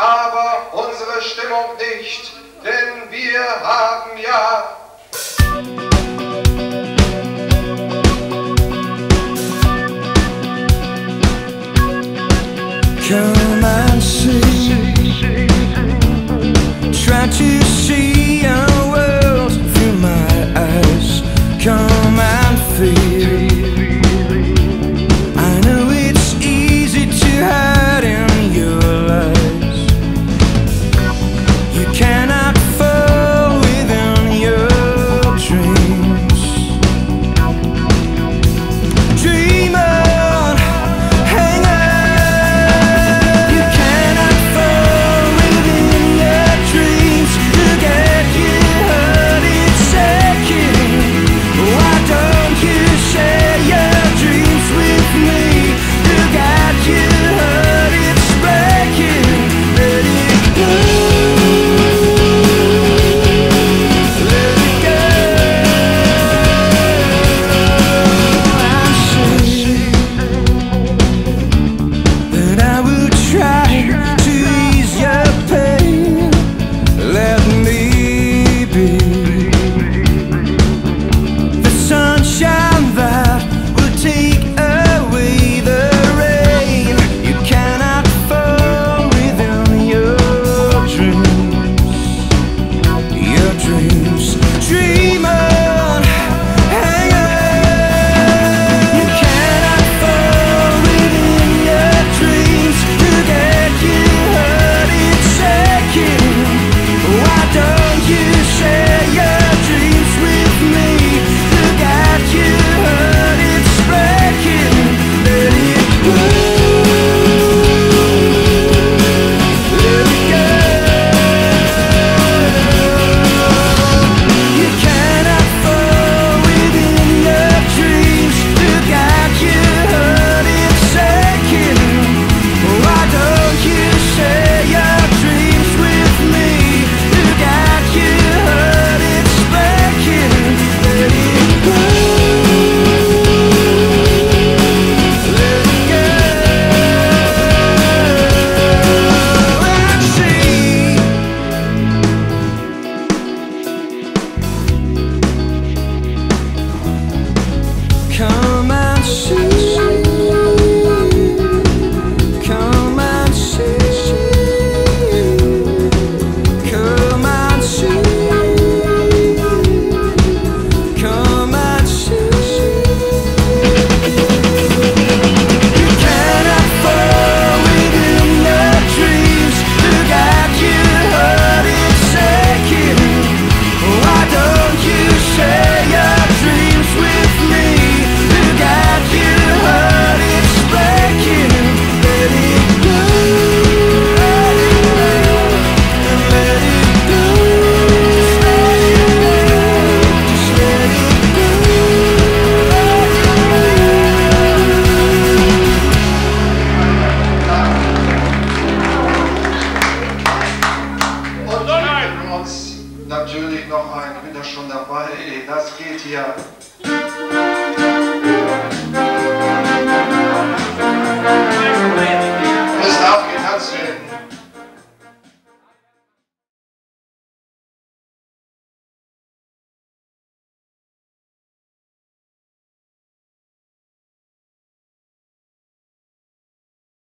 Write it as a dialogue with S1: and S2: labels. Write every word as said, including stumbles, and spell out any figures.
S1: aber unsere Stimmung nicht, denn wir haben ja
S2: come and see, try to see our world through my eyes. Come and feel. I know it's easy to hide in your lies. You cannot fall within your dreams. Dream on, hang on. You cannot fall within your dreams. Look at you, heart it's aching. Why don't you share your dreams with me? Look at you, heart it's breaking. Let it go. Let it go. I'm saying that I will try to ease your pain. Let me be the sunshine that will take away the rain. You cannot fall within your dreams. Your dreams. Dream on, hang on. You cannot fall within your dreams. Look at you, heart it's aching. Why don't you share your dreams with me? Look at you, heart it's breaking. Let it go. Let it go. You cannot fall within your dreams. Look at you, heart it's aching. Why don't you share your dreams with me? Look at you, heart it's breaking. Let it go. Let it go. And see. Come and see. Come and see. Come and see. Come and see. You cannot fall within your dreams. Look at you, heart it's aching. Why don't you share your dreams with me? Look at you, heart it's breaking. Let it go. Let it go. Just let it go. Just let it go.
S1: und wir hören uns natürlich noch ein, ich bin da schon dabei, das geht hier.